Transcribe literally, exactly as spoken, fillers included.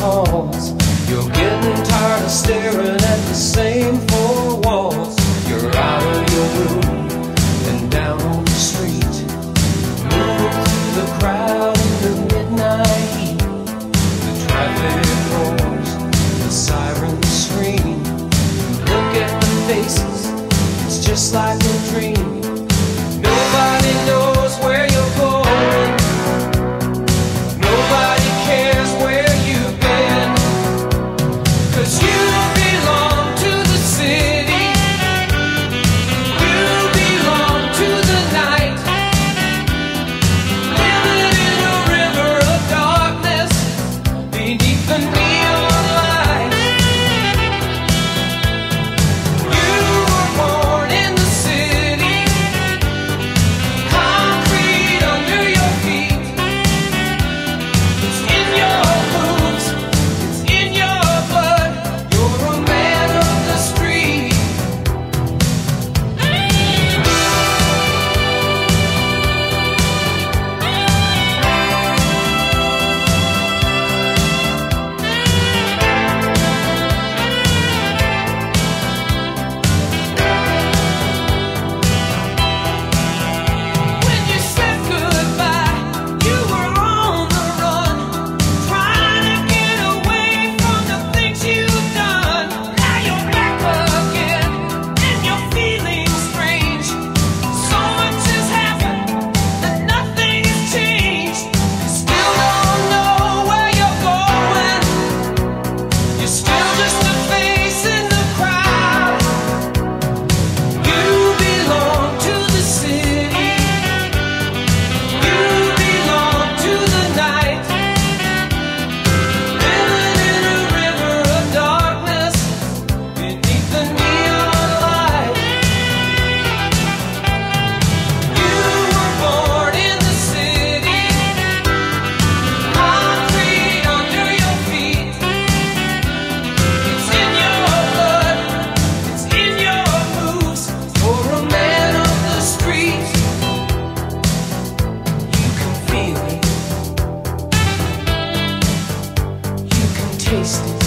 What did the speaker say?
halls. You're getting tired of staring at the same four walls. You're out of your room and down on the street, move through the crowd in the midnight heat. The traffic roars, the sirens scream. Look at the faces, it's just like a dream. Nobody knows where you're going. Nobody cares where you've been, 'cause you belong to the city. You belong to the night. Living in a river of darkness beneath the neon lights. You were born in the city, concrete under your feet. It's in your moves, it's in your blood. You're a man of the street. When you said goodbye, you were on the run, trying to get away from the things you've done. Now you're back again, and you're feeling strange. So much has happened, and nothing has changed. You still don't know where you're going. You're still just a face in the crowd. You belong to the city. You belong to the night. Living in a river of darkness beneath the neon light. You were born in the city, concrete under your feet. It's in your blood, it's in your moves. You're a man of the street. You can feel it, you can taste it.